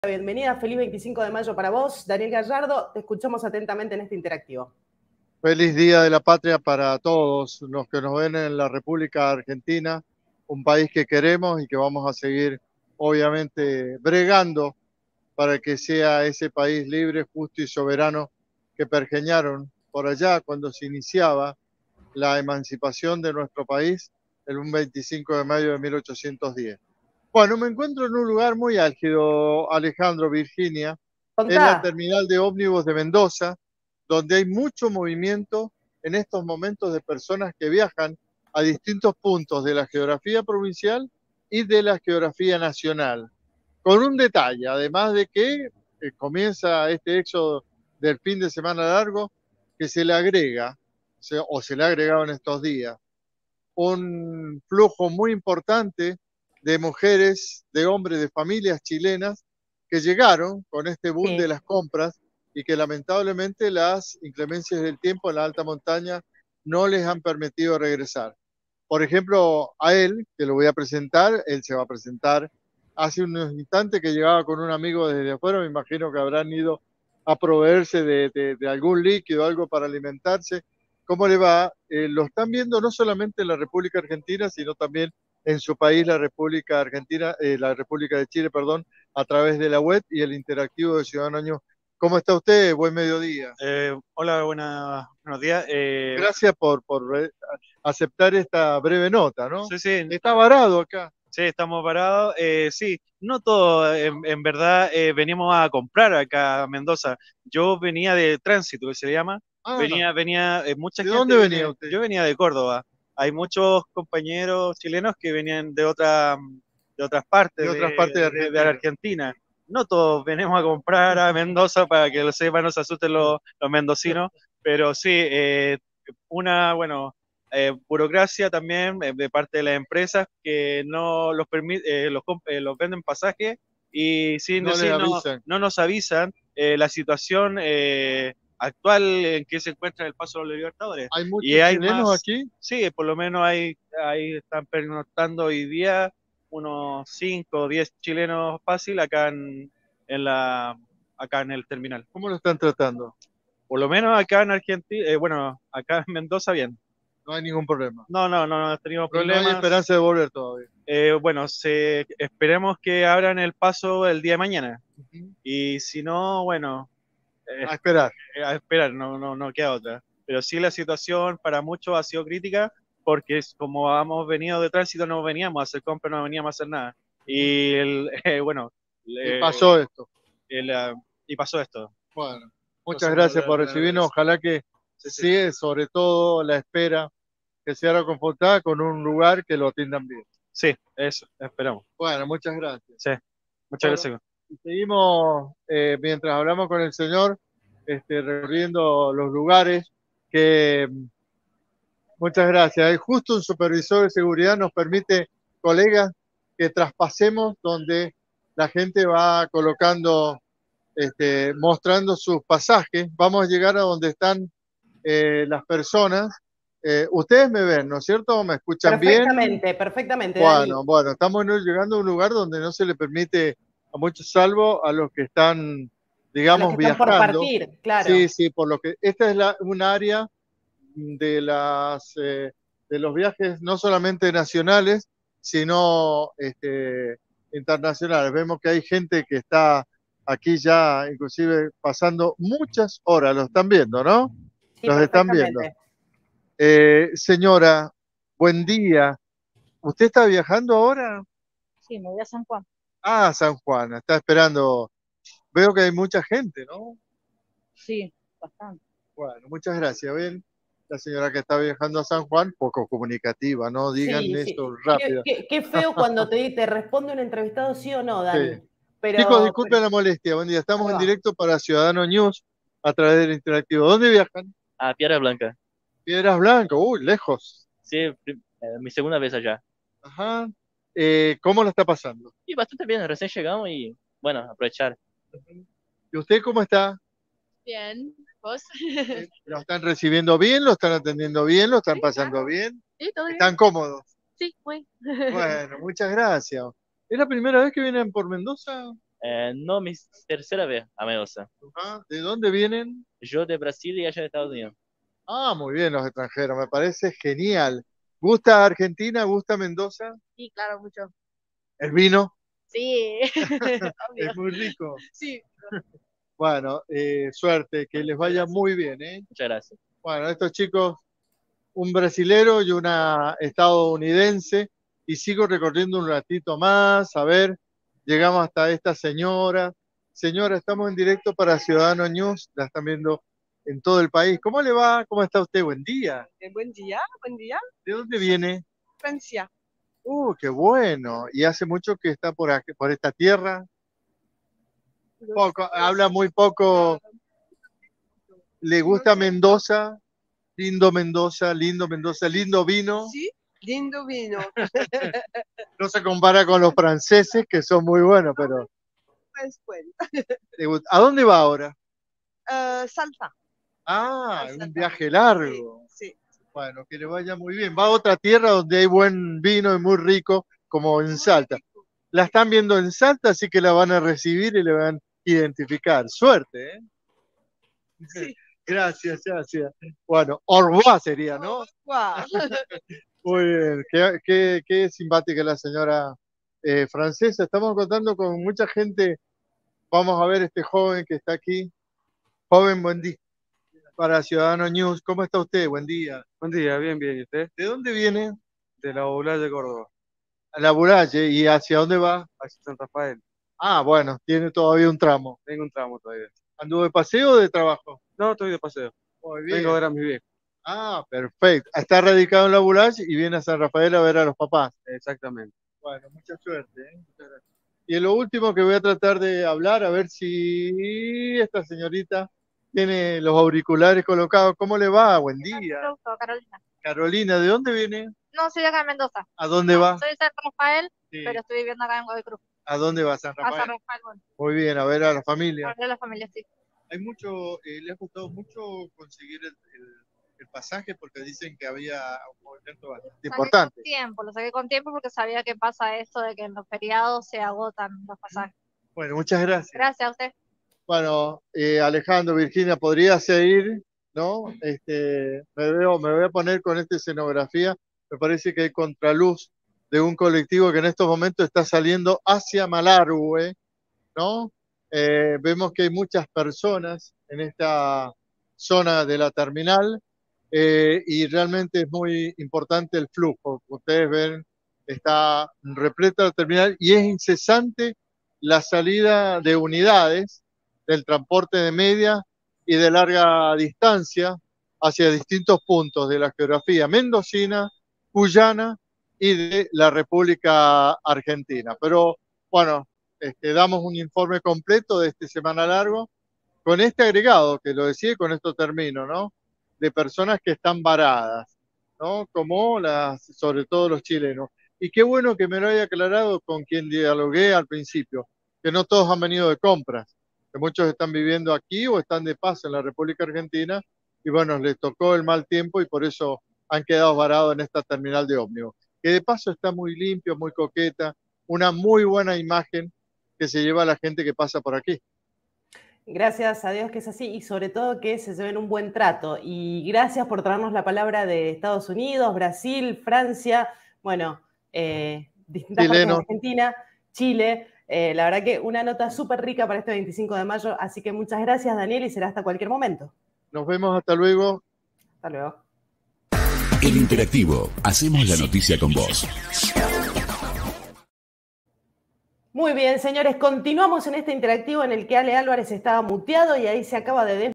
Bienvenida, feliz 25 de mayo para vos. Daniel Gallardo, te escuchamos atentamente en este interactivo. Feliz Día de la Patria para todos los que nos ven en la República Argentina, un país que queremos y que vamos a seguir, obviamente, bregando para que sea ese país libre, justo y soberano que pergeñaron por allá cuando se iniciaba la emancipación de nuestro país el 25 de mayo de 1810. Bueno, me encuentro en un lugar muy álgido, Alejandro, Virginia, en la Contá. terminal de ómnibus de Mendoza, donde hay mucho movimiento en estos momentos de personas que viajan a distintos puntos de la geografía provincial y de la geografía nacional. Con un detalle, además de que comienza este éxodo del fin de semana largo, que se le agrega, o se le ha agregado en estos días, un flujo muy importante de mujeres, de hombres, de familias chilenas que llegaron con este boom de las compras y que lamentablemente las inclemencias del tiempo en la alta montaña no les han permitido regresar. Por ejemplo, a él, que lo voy a presentar, él se va a presentar hace unos instantes que llegaba con un amigo desde afuera, me imagino que habrán ido a proveerse de algún líquido, algo para alimentarse. ¿Cómo le va? Lo están viendo no solamente en la República Argentina, sino también en su país, la República Argentina, la República de Chile, perdón, a través de la web y el interactivo de Ciudadano. ¿Cómo está usted? Buen mediodía. Hola, buenos días. Gracias por aceptar esta breve nota, ¿no? Sí, sí. Está varado acá. Sí, estamos parados. Sí, no todo, en verdad, venimos a comprar acá a Mendoza. Yo venía de tránsito, que se llama. Venía mucha ¿De gente. dónde venía usted? Yo venía de Córdoba. Hay muchos compañeros chilenos que venían de otras partes de la Argentina. No todos venimos a comprar a Mendoza, para que lo sepan, no se asusten los mendocinos, pero sí, bueno, burocracia también de parte de las empresas que no los permite, los venden pasajes y sin No decir, les avisan. no nos avisan la situación actual en que se encuentra el Paso de los Libertadores. ¿Hay muchos Y hay chilenos más, aquí? sí, por lo menos ahí están pernoctando hoy día unos 5 o 10 chilenos fácil acá acá en el terminal. ¿Cómo lo están tratando? Por lo menos acá en Argentina, bueno, acá en Mendoza bien. No hay ningún problema. No tenemos problemas. No hay esperanza de volver todavía. Bueno, esperemos que abran el paso el día de mañana. Y si no, bueno, A esperar. A esperar, no queda otra. Pero sí, la situación para muchos ha sido crítica, porque como hemos venido de tránsito, no veníamos a hacer compras, no veníamos a hacer nada. Y bueno. Y pasó esto. Y pasó esto. Bueno, muchas gracias por recibirnos. Ojalá que sí, sobre todo la espera, que sea reconfortada con un lugar que lo atiendan bien. Sí, eso, esperamos. Bueno, muchas gracias. Sí, muchas gracias. Y seguimos, mientras hablamos con el señor, recorriendo los lugares que... Muchas gracias. Justo un supervisor de seguridad nos permite, colegas, que traspasemos donde la gente va colocando, mostrando sus pasajes. Vamos a llegar a donde están las personas. Ustedes me ven, ¿no es cierto? ¿Me escuchan bien? Perfectamente. Bueno, estamos llegando a un lugar donde no se le permite a muchos, salvo a los que están, digamos, viajando. Por partir, claro. Sí, por lo que esta es un área de los viajes no solamente nacionales, sino internacionales. Vemos que hay gente que está aquí ya, inclusive pasando muchas horas. Lo están viendo, ¿no? Sí, los están viendo. Señora, buen día. ¿Usted está viajando ahora? Sí, me voy a San Juan. Ah, San Juan, está esperando. Veo que hay mucha gente, ¿no? Sí, bastante. Bueno, muchas gracias. Ven, la señora que está viajando a San Juan, poco comunicativa, ¿no? Digan eso rápido. Qué feo cuando te responde un entrevistado sí o no, Dani. Sí. Chicos, disculpen la molestia. Buen día. Estamos en directo para Ciudadano News a través del interactivo. ¿Dónde viajan? A Piedras Blancas. Piedras Blancas, lejos. Sí, mi segunda vez allá. Ajá. ¿Cómo lo está pasando? Y bastante bien, recién llegamos y bueno, aprovechar. ¿Y usted cómo está? Bien, ¿vos? ¿Lo están recibiendo bien? ¿Lo están atendiendo bien? ¿Lo están pasando bien? Sí, todo bien. ¿Están cómodos? Sí, muy. Bueno, muchas gracias. ¿Es la primera vez que vienen por Mendoza? No, mi tercera vez a Mendoza. Ah, ¿de dónde vienen? Yo de Brasil y ella de Estados Unidos. Ah, muy bien, los extranjeros, me parece genial. ¿Gusta Argentina? ¿Gusta Mendoza? Sí, claro, mucho. ¿El vino? Sí, obvio. Es muy rico. Sí. Bueno, suerte, que les vaya muy bien, ¿eh? Muchas gracias. Bueno, estos chicos, un brasilero y una estadounidense, y sigo recorriendo un ratito más, a ver, llegamos hasta esta señora. Señora, estamos en directo para Ciudadano News, la están viendo en todo el país. ¿Cómo le va? ¿Cómo está usted? Buen día. Buen día, buen día. ¿De dónde viene? Francia. Qué bueno. ¿Y hace mucho que está por aquí, por esta tierra? Poco, habla muy poco. ¿Le gusta Mendoza? Lindo Mendoza, lindo Mendoza, lindo vino. Sí, lindo vino. No se compara con los franceses, que son muy buenos, pero... Pues bueno. ¿A dónde va ahora? Salta. Ah, Salta. un viaje largo. Sí. Bueno, que le vaya muy bien. Va a otra tierra donde hay buen vino y muy rico, como en Salta. La están viendo en Salta, así que la van a recibir y le van a identificar. Suerte, ¿eh? Sí. Gracias, gracias. Bueno, au revoir sería, ¿no? Wow. Muy bien, qué simpática la señora francesa. Estamos contando con mucha gente. Vamos a ver este joven que está aquí. Joven, buen día. Para Ciudadano News, ¿cómo está usted? Buen día. Buen día, bien, bien. ¿Y usted? ¿De dónde viene? De la Oblast de Córdoba, A la Buralle. ¿Y hacia dónde va? hacia San Rafael. Ah, bueno, tiene todavía un tramo. Tengo un tramo todavía. ¿Anduvo de paseo o de trabajo? No, estoy de paseo. Muy bien. Vengo a ver a mis viejos. Ah, perfecto. Está radicado en la Buralle y viene a San Rafael a ver a los papás. Exactamente. Bueno, mucha suerte, ¿eh? Muchas gracias. Y en lo último que voy a tratar de hablar, a ver si esta señorita tiene los auriculares colocados. ¿Cómo le va? Buen día. Carolina. Carolina, ¿de dónde viene? No, soy de acá en Mendoza. ¿A dónde va? Soy de San Rafael, Sí. pero estoy viviendo acá en Godoy Cruz. ¿A dónde va? ¿San A San Rafael? Rafael, bueno, Muy bien, a ver a la familia. para ver a la familia, sí. Hay mucho, le ha costado mucho conseguir el pasaje porque dicen que había un movimiento bastante importante. Lo saqué con tiempo porque sabía que pasa esto de que en los feriados se agotan los pasajes. Bueno, muchas gracias. Gracias a usted. Bueno, Alejandro, Virginia, podría seguir, ¿no? Me voy a poner con esta escenografía. Me parece que hay contraluz de un colectivo que en estos momentos está saliendo hacia Malargüe, ¿no? Vemos que hay muchas personas en esta zona de la terminal y realmente es muy importante el flujo. Ustedes ven, está repleta la terminal y es incesante la salida de unidades del transporte de media y de larga distancia hacia distintos puntos de la geografía mendocina, cuyana y de la República Argentina. Pero bueno, damos un informe completo de este Semana Largo con este agregado, que lo decía y con esto termino, ¿no? De personas que están varadas, ¿no? Como sobre todo los chilenos. Y qué bueno que me lo haya aclarado con quien dialogué al principio, que no todos han venido de compras, que muchos están viviendo aquí o están de paso en la República Argentina y bueno, les tocó el mal tiempo y por eso han quedado varados en esta terminal de ómnibus, que de paso está muy limpio, muy coqueta, una muy buena imagen que se lleva a la gente que pasa por aquí. Gracias a Dios que es así y sobre todo que se lleven un buen trato. Y gracias por traernos la palabra de Estados Unidos, Brasil, Francia, bueno, distintas partes de Argentina, Chile. La verdad que una nota súper rica para este 25 de mayo, así que muchas gracias, Daniel, y será hasta cualquier momento. Nos vemos, hasta luego. Hasta luego. El Interactivo, hacemos la noticia con vos. Muy bien, señores, continuamos en este interactivo en el que Ale Álvarez estaba muteado y ahí se acaba de